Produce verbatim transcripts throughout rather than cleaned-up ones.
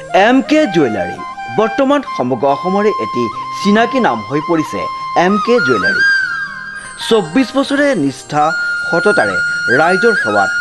M K jewellery বৰ্তমান সমগ্ৰ অসমৰে এটি চিনাকি নাম হৈ পৰিছে এম কে জুৱেলাৰী। চৌব্বিছ বছৰে নিষ্ঠা সততাৰে ৰাইজৰ সেৱাত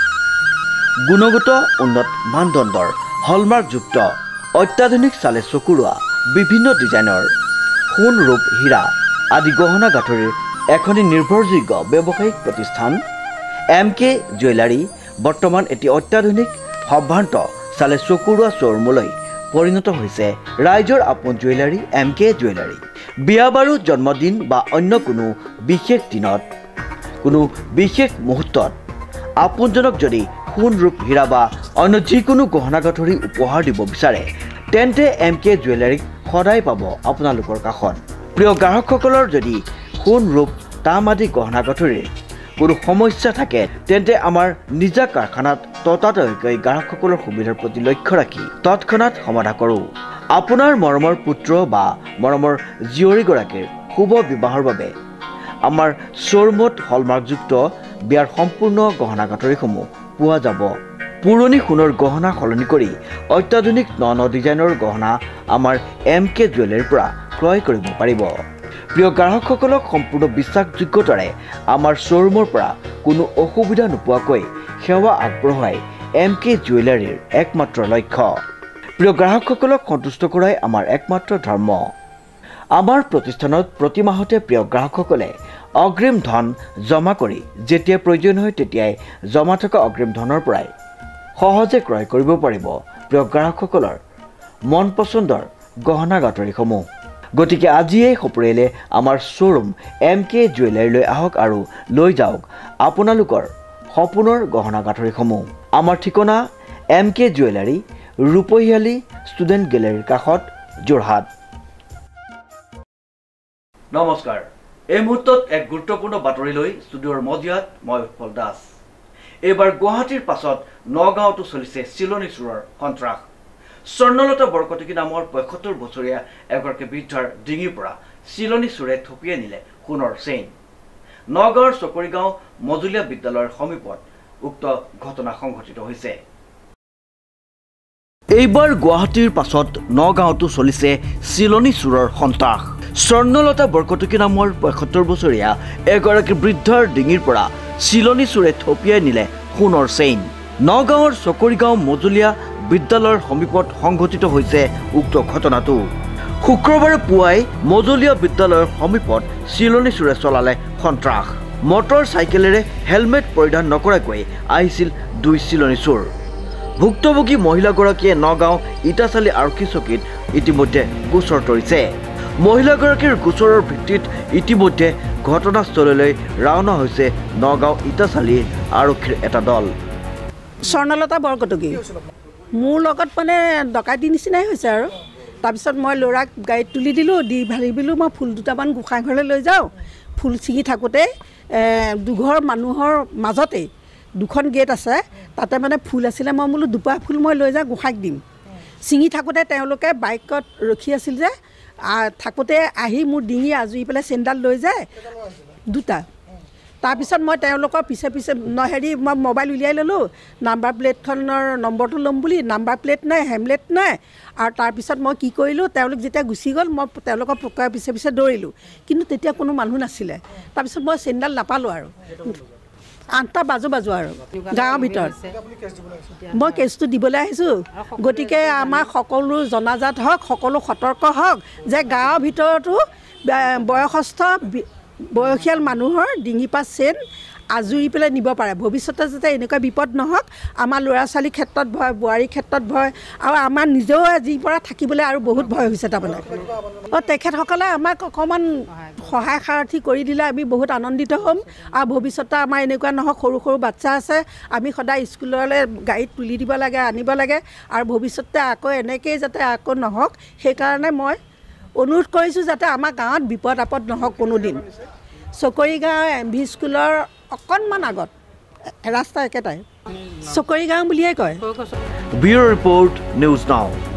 গুণগত উন্নত মানদণ্ডৰ হলমাৰ্কযুক্ত অত্যাধুনিক চালে চকুৰোৱা বিভিন্ন ডিজাইনৰ সোণ ৰূপ হীৰা আদি গহনা গাঁথৰিৰ এখনি নিৰ্ভৰযোগ্য ব্যৱসায়িক প্ৰতিষ্ঠান এম কে জুৱেলাৰী বৰ্তমান এটি অত্যাধুনিক সম্ভ্ৰান্ত চালে চকুৰোৱা শ্ব'ৰুমলৈ পৰিণত হৈছে ৰাইজৰ আপোন জুৱেলাৰী এম কে জুৱেলাৰী। বিয়া বাৰু জন্মদিন বা অন্য কোনো বিশেষ দিনত কোনো বিশেষ মুহূৰ্তত আপোনজনক যদি সোণ ৰূপ হীৰা বা অন্য যিকোনো গহনা গাঁথৰি উপহাৰ দিব বিচাৰে তেন্তে এম কে জুৱেলাৰীক সদায় পাব আপোনালোকৰ কাষত। প্ৰিয় গ্ৰাহকসকলৰ যদি সোণ ৰূপ তাম আদি গহনা গাঁথৰিৰ কোনো সমস্যা থাকে তেন্তে আমাৰ নিজা কাৰখানাত ততাতৈয়াকৈ গ্ৰাহকসকলৰ সুবিধাৰ প্ৰতি লক্ষ্য ৰাখি তৎক্ষণাত সমাধা কৰোঁ। আপোনাৰ মৰমৰ পুত্ৰ বা মৰমৰ জীয়ৰীগৰাকীৰ শুভ বিবাহৰ বাবে আমাৰ শ্ব'ৰুমত হলমাৰ্কযুক্ত বিয়াৰ সম্পূৰ্ণ গহনা গাঁথৰিসমূহ পোৱা যাব। পুৰণি সোণৰ গহনা সলনি কৰি অত্যাধুনিক ন ন ডিজাইনৰ গহনা আমাৰ এম কে জুৱেলাৰীৰ পৰা ক্ৰয় কৰিব পাৰিব। প্ৰিয় গ্ৰাহকসকলক সম্পূৰ্ণ বিশ্বাসযোগ্যতাৰে আমাৰ শ্ব'ৰুমৰ পৰা কোনো অসুবিধা নোপোৱাকৈ সেৱা আগবঢ়োৱাই এম কে জুৱেলাৰীৰ একমাত্ৰ লক্ষ্য। প্ৰিয় গ্ৰাহকসকলক সন্তুষ্ট কৰাই আমাৰ একমাত্ৰ ধৰ্ম। আমাৰ প্ৰতিষ্ঠানত প্ৰতি মাহতে প্ৰিয় গ্ৰাহকসকলে অগ্ৰিম ধন জমা কৰি যেতিয়া প্ৰয়োজন হয় তেতিয়াই জমা থকা অগ্ৰিম ধনৰ পৰাই সহজে ক্ৰয় কৰিব পাৰিব প্ৰিয় গ্ৰাহকসকলৰ মন পচন্দৰ গহনা গাঁথৰিসমূহ। গতিকে আজিয়েই সপৰিয়ালে আমাৰ শ্ব'ৰুম এম কে জুৱেলাৰীলৈ আহক আৰু লৈ যাওক আপোনালোকৰ সপোনৰ গহনা গাঁথৰিসমূহ। আমাৰ ঠিকনা এম কে জুৱেলাৰী ৰূপহীয়ালী ষ্টুডেণ্ট গেলেৰীৰ কাষত যোৰহাট। নমস্কাৰ, এই মুহূৰ্তত এক গুৰুত্বপূৰ্ণ বাতৰি লৈ ষ্টুডিঅ'ৰ মজিয়াত মই উৎপল দাস। এইবাৰ গুৱাহাটীৰ পাছত নগাঁৱতো চলিছে চিলনী চোৰৰ সন্ত্ৰাস। স্বৰ্ণলতা বৰকটকী নামৰ পঁয়সত্তৰ বছৰীয়া এগৰাকী বৃদ্ধাৰ ডিঙিৰ পৰা চিলনী চোৰে থপিয়াই নিলে সোণৰ চেইন। নগাঁৱৰ চকৰিগাঁও মজলীয়া বিদ্যালয়ৰ সমীপত উক্ত ঘটনা সংঘটিত হৈছে। এইবাৰ গুৱাহাটীৰ পাছত নগাঁৱতো চলিছে চিলনী চোৰৰ সন্ত্ৰাস। স্বৰ্ণলতা বৰকটকী নামৰ পঁয়সত্তৰ বছৰীয়া এগৰাকী বৃদ্ধাৰ ডিঙিৰ পৰা চিলনী চোৰে থপিয়াই নিলে সোণৰ চেইন। নগাঁৱৰ চকৰিগাঁও মজলীয়া বিদ্যালয়ৰ সমীপত সংঘটিত হৈছে উক্ত ঘটনাটো। শুক্ৰবাৰে পুৱাই মজলীয়া বিদ্যালয়ৰ সমীপত চিলনী চোৰে চলালে সন্ত্ৰাস। মটৰ চাইকেলেৰে হেলমেট পৰিধান নকৰাকৈ আহিছিল দুই চিলনী চোৰ। ভুক্তভোগী মহিলাগৰাকীয়ে নগাঁও ইটাচালি আৰক্ষী চকীত ইতিমধ্যে গোচৰ তৰিছে। মহিলাগৰাকীৰ গোচৰৰ ভিত্তিত ইতিমধ্যে ঘটনাস্থলীলৈ ৰাওনা হৈছে নগাঁও ইটাচালি আৰক্ষীৰ এটা দল। স্বৰ্ণলতা বৰকটকী মোৰ লগত মানে ডকাইতি নিচিনাই হৈছে আৰু তাৰপিছত মই ল'ৰাক গাড়ীত তুলি দিলোঁ, দি ভাবিলোঁ মই ফুল দুটামান গোঁসাই ঘৰলৈ লৈ যাওঁ। ফুল ছিঙি থাকোঁতে দুঘৰ মানুহৰ মাজতে দুখন গেট আছে, তাতে মানে ফুল আছিলে। মই বোলো দুপাহ ফুল মই লৈ যাওঁ গোঁসাইক দিম। ছিঙি থাকোঁতে তেওঁলোকে বাইকত ৰখি আছিল যে, থাকোঁতে আহি মোৰ ডিঙি আজুৰি পেলাই চেইনডাল লৈ যায় দুটা। তাৰপিছত মই তেওঁলোকৰ পিছে পিছে ন হেৰি মই মোবাইল উলিয়াই ল'লোঁ, নাম্বাৰ প্লেটখনৰ নম্বৰটো ল'ম বুলি। নাম্বাৰ প্লেট নাই, হেমলেট নাই। আৰু তাৰপিছত মই কি কৰিলোঁ, তেওঁলোক যেতিয়া গুচি গ'ল মই তেওঁলোকৰ পকাৰ পিছে পিছে দৌৰিলোঁ, কিন্তু তেতিয়া কোনো মানুহ নাছিলে। তাৰপিছত মই চেইনডাল নাপালোঁ আৰু আঠটা বাজু বাজু আৰু গাঁৱৰ ভিতৰত মই কেছটো দিবলৈ আহিছোঁ। গতিকে আমাৰ সকলো জনাজাত হওক, সকলো সতৰ্ক হওক যে গাঁৱৰ ভিতৰতো বয়সস্থ বয়সীয়াল মানুহৰ ডিঙি পা চেইন আজুৰি পেলাই নিব পাৰে। ভৱিষ্যতে যাতে এনেকুৱা বিপদ নহওক। আমাৰ ল'ৰা ছোৱালীৰ ক্ষেত্ৰত ভয়, বোৱাৰীৰ ক্ষেত্ৰত ভয়, আৰু আমাৰ নিজেও আজিৰ পৰা থাকিবলৈ আৰু বহুত ভয় হৈছে তাৰমানে। অঁ, তেখেতসকলে আমাক অকণমান সহায় সাৰথি কৰি দিলে আমি বহুত আনন্দিত হ'ম। আৰু ভৱিষ্যতে আমাৰ এনেকুৱা নহওক। সৰু সৰু বাচ্ছা আছে, আমি সদায় স্কুললৈ গাড়ীত তুলি দিব লাগে, আনিব লাগে। আৰু ভৱিষ্যতে আকৌ এনেকৈয়ে যাতে আকৌ নহওক, সেইকাৰণে মই অনুৰোধ কৰিছোঁ যাতে আমাৰ গাঁৱত বিপদ আপদ নহওক কোনোদিন। চকৰিগাঁও এম ভি স্কুলৰ অকণমান আগত ৰাস্তা একেটাই চকৰিগাঁও বুলিয়ে কয়। Bureau report news now.